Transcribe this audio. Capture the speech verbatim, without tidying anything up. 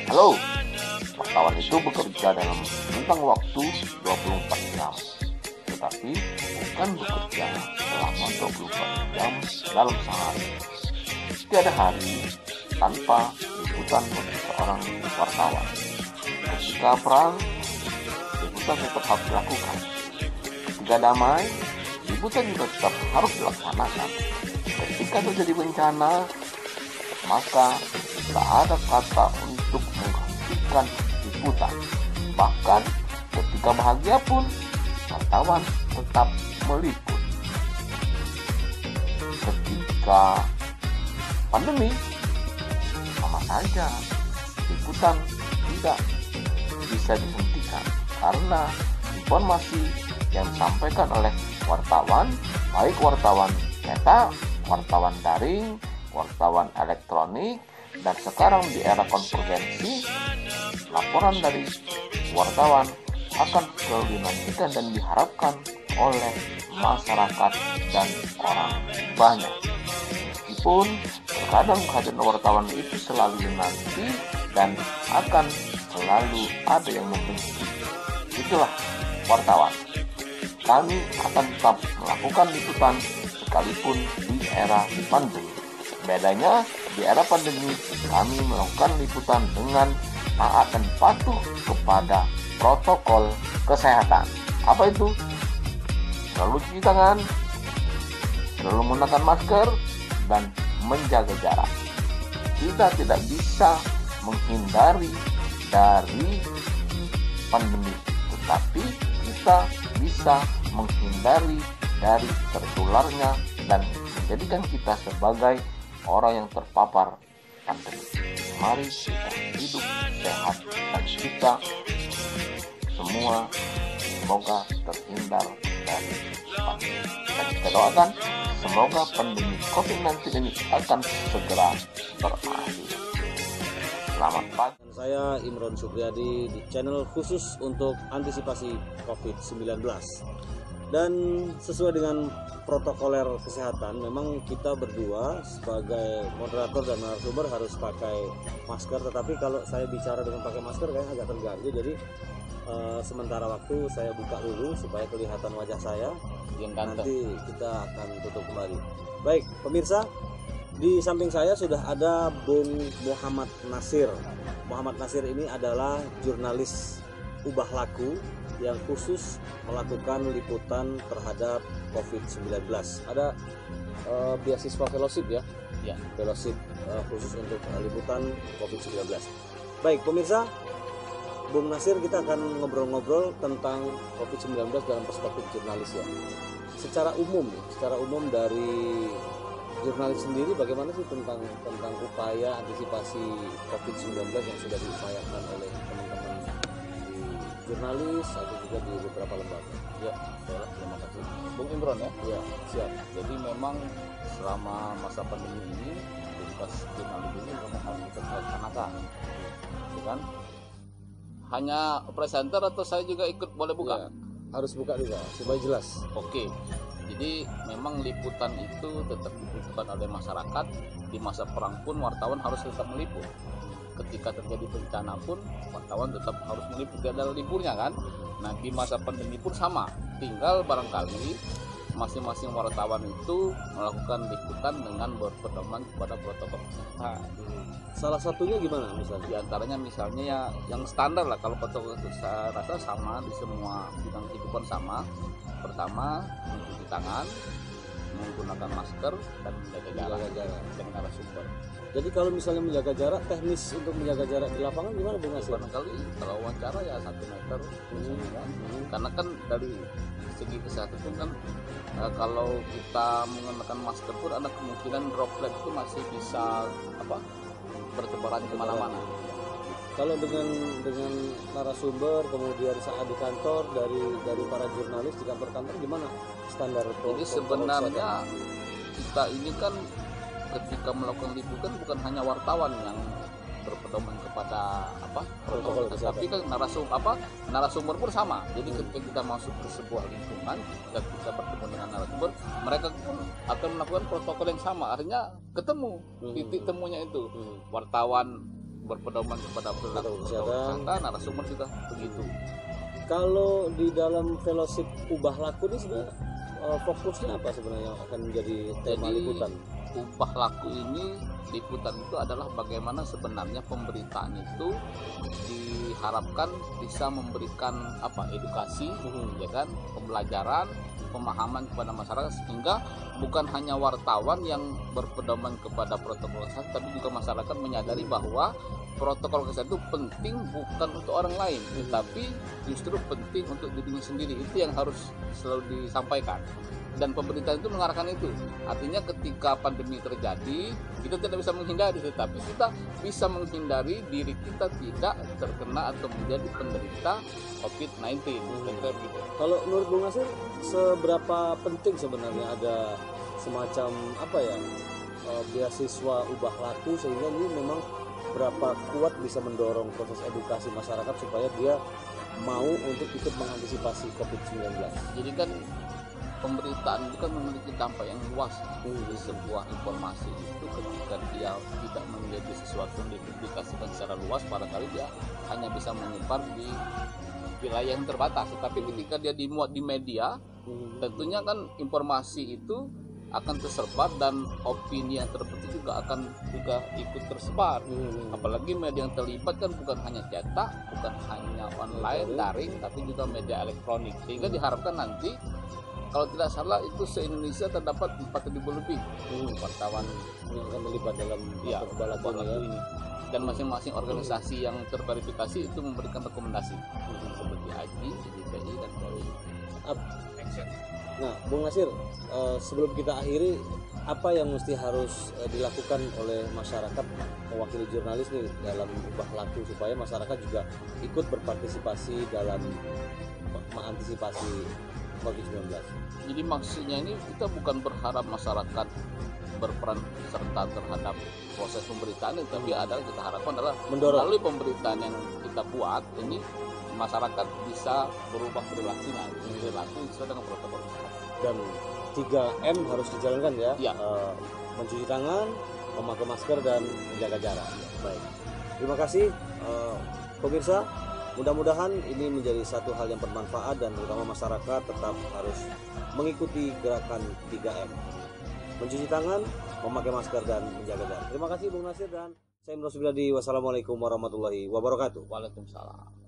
Halo, wartawan itu bekerja dalam rentang waktu dua puluh empat jam, tetapi bukan bekerja selama dua puluh empat jam dalam sehari. Tiada hari tanpa liputan bagi seorang wartawan. Ketika perang, liputan tetap harus dilakukan. Ketika damai, liputan juga tetap harus dilaksanakan. Ketika terjadi bencana, maka tak ada kata untuk menghentikan liputan. Bahkan ketika bahagia pun, wartawan tetap meliput. Ketika pandemi, sama saja liputan tidak bisa dihentikan karena informasi yang disampaikan oleh wartawan, baik wartawan cetak, wartawan daring, wartawan elektronik, dan sekarang di era konvergensi, laporan dari wartawan akan selalu dinantikan dan diharapkan oleh masyarakat dan orang banyak. Meskipun terkadang kehadiran wartawan itu selalu dinanti dan akan selalu ada yang membenci. Itulah wartawan. Kami akan tetap melakukan liputan sekalipun di era pandemi. Bedanya, di era pandemi kami melakukan liputan dengan taat dan patuh kepada protokol kesehatan. Apa itu? Selalu cuci tangan, selalu menggunakan masker, dan menjaga jarak. Kita tidak bisa menghindari dari pandemi, tetapi kita bisa menghindari dari tertularnya dan menjadikan kita sebagai orang yang terpapar pandemi. Mari kita hidup sehat dan kita semua semoga terhindar dari pandemi. Dan kita doakan semoga pandemi covid sembilan belas ini akan segera berakhir. Selamat pagi. Saya Imron Supriyadi di channel khusus untuk antisipasi covid sembilan belas. Dan sesuai dengan protokoler kesehatan, memang kita berdua sebagai moderator dan narasumber harus pakai masker. Tetapi kalau saya bicara dengan pakai masker kayaknya agak terganggu. Jadi uh, sementara waktu saya buka dulu supaya kelihatan wajah saya. Nanti kita akan tutup kembali. Baik, pemirsa, di samping saya sudah ada Bung Muhammad Nasir. Muhammad Nasir ini adalah jurnalis ubah laku yang khusus melakukan liputan terhadap covid sembilan belas. Ada uh, beasiswa fellowship ya? Ya, fellowship uh, khusus untuk uh, liputan covid sembilan belas. Baik, pemirsa, Bung Nasir, kita akan ngobrol-ngobrol tentang covid sembilan belas dalam perspektif jurnalis ya. Secara umum, secara umum dari jurnalis sendiri bagaimana sih tentang tentang upaya antisipasi covid sembilan belas yang sudah diupayakan oleh teman-teman di jurnalis atau juga di beberapa lembaga? Ya, baiklah, terima kasih Bung Imron ya. Ya, siap. Jadi memang selama masa pandemi ini tugas jurnalis ini memang harus kita laksanakan, ya kan? Hanya presenter atau saya juga ikut boleh buka? Ya, harus buka juga supaya jelas. Oke. Jadi memang liputan itu tetap dibutuhkan oleh masyarakat. Di masa perang pun wartawan harus tetap meliput. Ketika terjadi bencana pun wartawan tetap harus meliput, tidak ada liburnya kan. Nah di masa pandemi pun sama, tinggal barangkali masing-masing wartawan itu melakukan liputan dengan berpedoman kepada protokol kesehatan. Salah satunya gimana misalnya? Di antaranya misalnya ya yang standar lah, kalau protokol itu saya rasa sama di semua bidang kehidupan sama. Pertama, mencuci tangan, menggunakan masker, dan menjaga jarak dengan narasumber. Jadi kalau misalnya menjaga jarak, teknis untuk menjaga jarak di lapangan gimana Bung Nasir? Barangkali kalau wawancara ya satu meter, Hmm. kan? Karena kan dari segi kesehatan itu kan eh, kalau kita menggunakan masker pun ada kemungkinan droplet itu masih bisa apa bertebaran kemana-mana. Kalau dengan dengan narasumber kemudian saat di kantor dari dari para jurnalis di kantor-kantor gimana standar? Jadi sebenarnya kita ini kan ketika melakukan liputan bukan hanya wartawan yang berpedoman kepada apa protokol, tapi kan narasumber apa narasumber pun sama. Jadi ketika kita masuk ke sebuah lingkungan, ketika kita bertemu dengan narasumber, mereka pun akan melakukan protokol yang sama. Artinya ketemu titik temunya itu wartawan berpedoman kepada perilaku kesehatan. kesehatan, narasumber juga begitu. Kalau di dalam fellowship ubah laku ini sebenarnya uh, fokusnya apa sebenarnya yang akan menjadi tema Jadi, liputan? Ubah laku ini, liputan itu adalah bagaimana sebenarnya pemberitaan itu diharapkan bisa memberikan apa edukasi, Hmm. ya kan, pembelajaran, pemahaman kepada masyarakat, sehingga bukan hanya wartawan yang berpedoman kepada protokol kesehatan, tapi juga masyarakat menyadari bahwa protokol kesehatan itu penting bukan untuk orang lain, tetapi justru penting untuk dirinya sendiri. Itu yang harus selalu disampaikan. Dan pemerintah itu mengarahkan itu. Artinya ketika pandemi terjadi, kita tidak bisa menghindari, tetapi kita bisa menghindari diri kita tidak terkena atau menjadi penderita covid sembilan belas. Gitu. Kalau menurut Bung Nasir, seberapa penting sebenarnya ada semacam apa ya uh, beasiswa ubah laku, sehingga ini memang berapa kuat bisa mendorong proses edukasi masyarakat supaya dia mau untuk ikut mengantisipasi covid sembilan belas. Jadi kan pemberitaan itu kan memiliki dampak yang luas. Jadi sebuah informasi itu ketika dia tidak menjadi sesuatu yang dipublikasikan secara luas, barangkali dia hanya bisa menyebar di wilayah yang terbatas. Tetapi ketika dia dimuat di media, tentunya kan informasi itu akan tersebar dan opini yang terpenting juga akan juga ikut tersebar. Apalagi media yang terlibat kan bukan hanya cetak, bukan hanya online, daring, tapi juga media elektronik. Sehingga diharapkan nanti, kalau tidak salah itu se-Indonesia terdapat empat ribu lebih hmm. wartawan yang akan terlibat dalam ya, ubah laku ya. ini. Dan masing-masing organisasi yang terverifikasi itu memberikan rekomendasi hmm. seperti A G I, I D P I, dan Polri. Nah, Bung Nasir, uh, sebelum kita akhiri, apa yang mesti harus uh, dilakukan oleh masyarakat mewakili jurnalis nih dalam ubah laku supaya masyarakat juga ikut berpartisipasi dalam mengantisipasi covid sembilan belas? Jadi maksudnya ini kita bukan berharap masyarakat berperan serta terhadap proses pemberitaan, tapi adalah kita harapkan adalah mendorong melalui pemberitaan yang kita buat ini masyarakat bisa berubah perilakunya, perilaku sesuai dengan protokol kesehatan. Dan tiga M harus dijalankan ya, ya. Uh, mencuci tangan, memakai masker, dan menjaga jarak. Baik, terima kasih uh, pemirsa. Mudah-mudahan ini menjadi satu hal yang bermanfaat, dan terutama masyarakat tetap harus mengikuti gerakan tiga M. Mencuci tangan, memakai masker, dan menjaga jarak. Terima kasih Bung Nasir, dan saya Imron Subriyadi. Wassalamualaikum warahmatullahi wabarakatuh. Waalaikumsalam.